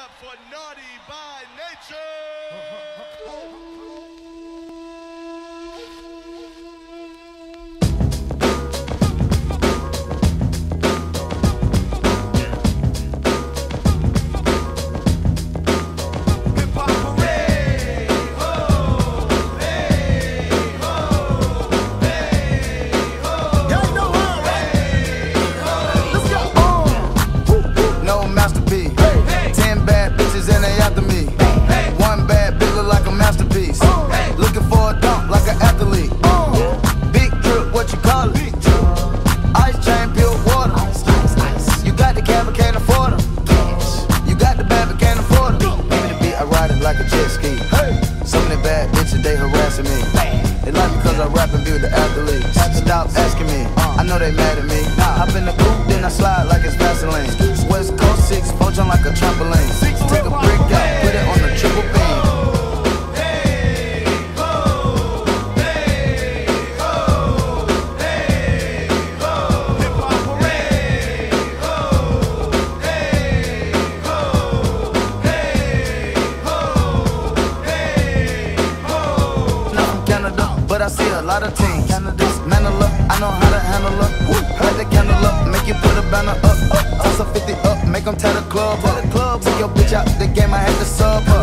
up for Naughty by Nature! Like a jet ski. So many bad bitches, they harassing me. They like me cause I rap and be with the athletes. Stop asking me, I know they mad at me. Hop in the coupe, then I slide like it's Vaseline. West Coast 6, four jump like a trampoline. Take a brick out, put it on the triple beam. But I see a lot of teams. Mantle up, I know how to handle up. Light the candle up, make you put a banner up. Toss a 50 up, make them tie the club up. Took your bitch out the game, I had to sub her.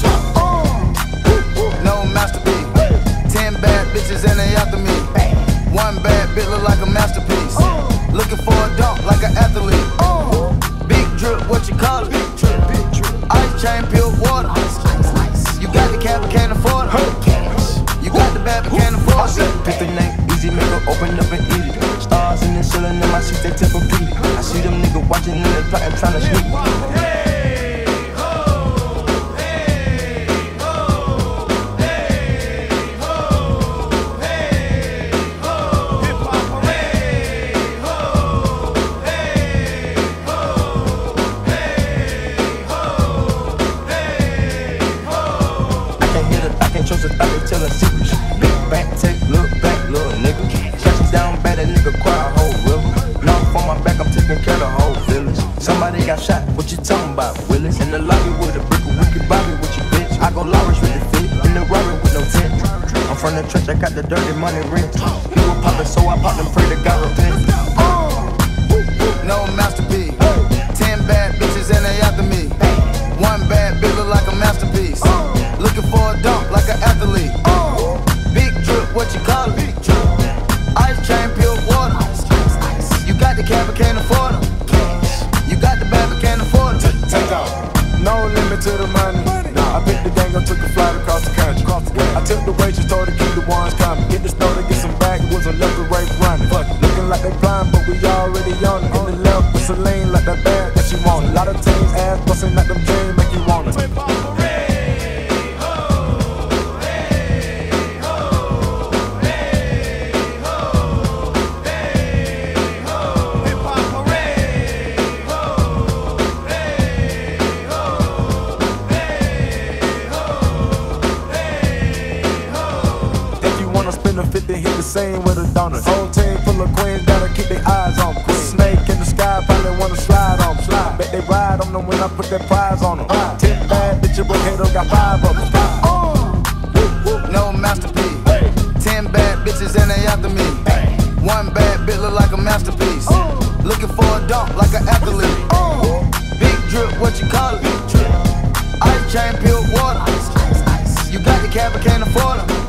No masterpiece. 10 bad bitches and they after me. One bad bitch look like a masterpiece. Looking for a dunk like an athlete. Big drip, what you call it? Ice chain, pure water. You got the cab, but can't afford it. You got the bad, but can't afford it. Pick the name, easy, make her open up and eat it. Stars in the ceiling in my seats, they Tempur-Pedic. I see them niggas watching and they plotting, trying to sneak me. Trust a thought they tellin' secrets. Big back, take, look back, little nigga. Catching down bad, that nigga cry a whole river. Now I'm on my back, I'm taking care of the whole village. Somebody got shot, what you talking about, Willis? In the lobby with a brick of wicked Bobby with your bitch. I go Lawrence with the fit, in the Rari with no tent. I'm from the trench, I got the dirty money rent. He was poppin', so I popped and pray to God repent. No masterpiece. 10 bad bitches and they after me. One bad bitch look like a masterpiece. Looking for a dunk like an athlete. Big drip, what you call it? Ice chain, pure water. You got the cab, but can't afford them. You got the bad, but can't afford it. Take off, no limit to the money. I picked the gang up, took a flight across the country. I took the waitress, told her to keep the ones coming. Get the store to get some back, it was a left to right running. Looking like they blind, but we already on it. In the left with Celine, like that bag that she wanted. A lot of teams ass busting like them jeans, make you want it. Spin a 50, hit the same with a donut. Whole team full of queens, gotta keep their eyes on them. Snake in the sky, probably wanna slide on them. Bet they ride on them when I put that prize on them. 10 bad bitches, but Hato got 5 of them. No masterpiece. 10 bad bitches and they after me. One bad bitch look like a masterpiece. Looking for a dunk like an athlete. Big drip, what you call it? Ice chain, pure water. You got the cab, but can't afford them.